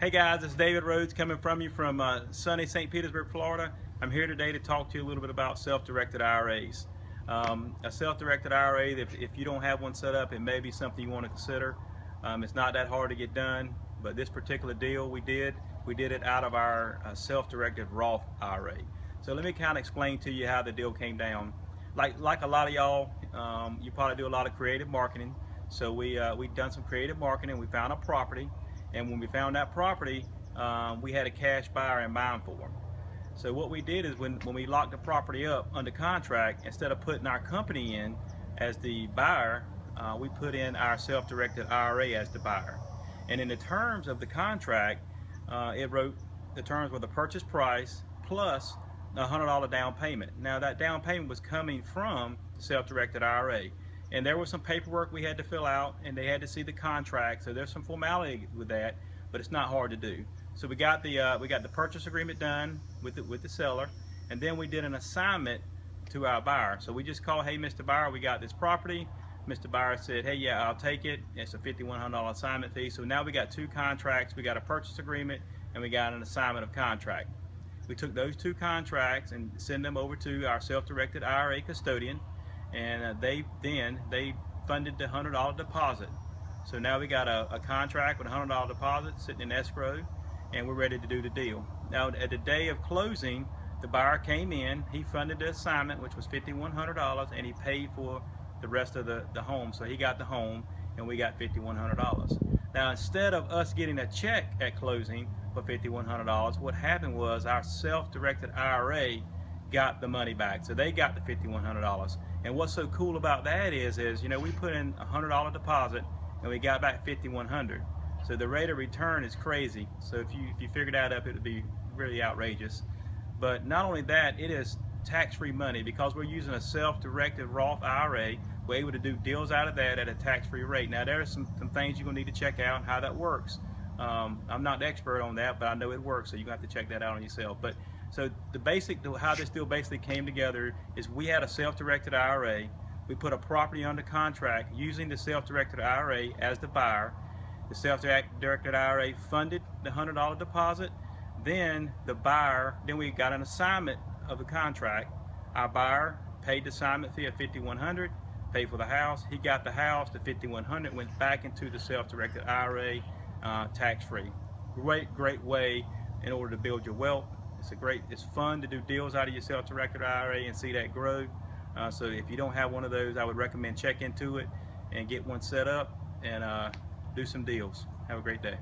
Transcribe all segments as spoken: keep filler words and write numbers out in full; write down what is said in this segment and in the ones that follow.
Hey guys, it's David Rhodes coming from you from uh, sunny Saint Petersburg, Florida. I'm here today to talk to you a little bit about self-directed I R As. Um, a self-directed I R A, if, if you don't have one set up, it may be something you want to consider. Um, it's not that hard to get done, but this particular deal we did, we did it out of our uh, self-directed Roth I R A. So let me kind of explain to you how the deal came down. Like, like a lot of y'all, um, you probably do a lot of creative marketing. So we, uh, we've done some creative marketing. We found a property. And when we found that property, um, we had a cash buyer in mind for them. So what we did is when, when we locked the property up under contract, instead of putting our company in as the buyer, uh, we put in our self-directed I R A as the buyer. And in the terms of the contract, uh, it wrote the terms were the purchase price plus a one hundred dollar down payment. Now that down payment was coming from the self-directed I R A. And there was some paperwork we had to fill out, and they had to see the contract. So there's some formality with that, but it's not hard to do. So we got the uh, we got the purchase agreement done with the, with the seller, and then we did an assignment to our buyer. So we just called, hey, Mister Buyer, we got this property. Mister Buyer said, hey, yeah, I'll take it. It's a fifty-one hundred dollar assignment fee. So now we got two contracts. We got a purchase agreement, and we got an assignment of contract. We took those two contracts and sent them over to our self-directed I R A custodian. And uh, they then they funded the one hundred dollar deposit. So now we got a, a contract with a one hundred dollar deposit sitting in escrow, and we're ready to do the deal. Now at the day of closing, the buyer came in, he funded the assignment, which was fifty-one hundred dollars, and he paid for the rest of the, the home. So he got the home, and we got fifty-one hundred dollars. Now instead of us getting a check at closing for fifty-one hundred dollars, what happened was our self-directed I R A got the money back. So they got the fifty-one hundred dollars. And what's so cool about that is, is you know, we put in a one hundred dollar deposit and we got back fifty-one hundred dollars. So the rate of return is crazy. So if you if you figure that up, it would be really outrageous. But not only that, it is tax-free money because we're using a self-directed Roth I R A. We're able to do deals out of that at a tax-free rate. Now there are some, some things you're gonna need to check out and how that works. Um, I'm not the expert on that, but I know it works, so you're gonna have to check that out on yourself. But so the basic, how this deal basically came together is we had a self-directed I R A. We put a property under contract using the self-directed I R A as the buyer. The self-directed I R A funded the one hundred dollar deposit. Then the buyer, then we got an assignment of the contract. Our buyer paid the assignment fee of fifty-one hundred dollars, paid for the house. He got the house, the fifty-one hundred dollars went back into the self-directed I R A uh, tax-free. Great, great way in order to build your wealth. It's a great, it's fun to do deals out of your self-directed I R A and see that grow. Uh, so if you don't have one of those, I would recommend check into it and get one set up and uh, do some deals. Have a great day.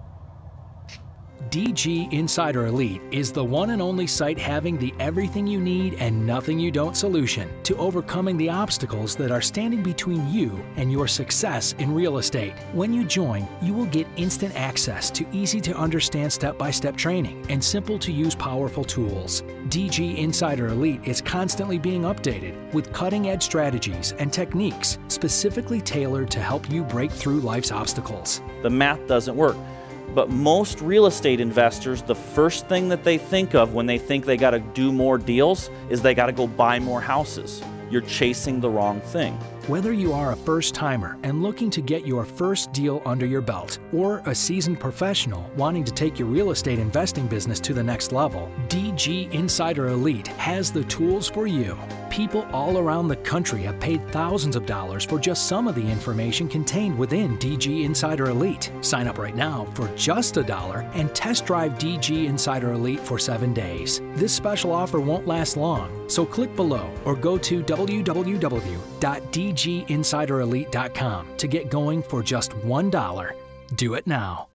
D G Insider Elite is the one and only site having the everything you need and nothing you don't solution to overcoming the obstacles that are standing between you and your success in real estate. When you join, you will get instant access to easy to understand step-by-step training and simple to use powerful tools. D G Insider Elite is constantly being updated with cutting-edge strategies and techniques specifically tailored to help you break through life's obstacles. The math doesn't work. But most real estate investors, the first thing that they think of when they think they got to do more deals is they got to go buy more houses. You're chasing the wrong thing. Whether you are a first-timer and looking to get your first deal under your belt, or a seasoned professional wanting to take your real estate investing business to the next level, D G Insider Elite has the tools for you. People all around the country have paid thousands of dollars for just some of the information contained within D G Insider Elite. Sign up right now for just a dollar and test drive D G Insider Elite for seven days. This special offer won't last long, so click below or go to w w w dot d g insider elite dot com to get going for just one dollar. Do it now.